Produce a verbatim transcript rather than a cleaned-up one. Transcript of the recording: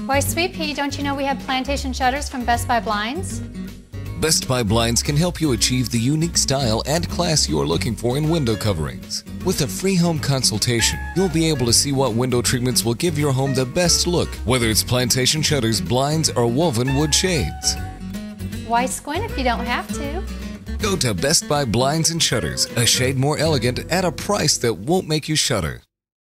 Why, Sweet Pea, don't you know we have plantation shutters from Best Buy Blinds? Best Buy Blinds can help you achieve the unique style and class you are looking for in window coverings. With a free home consultation, you'll be able to see what window treatments will give your home the best look, whether it's plantation shutters, blinds, or woven wood shades. Why squint if you don't have to? Go to Best Buy Blinds and Shutters, a shade more elegant at a price that won't make you shudder.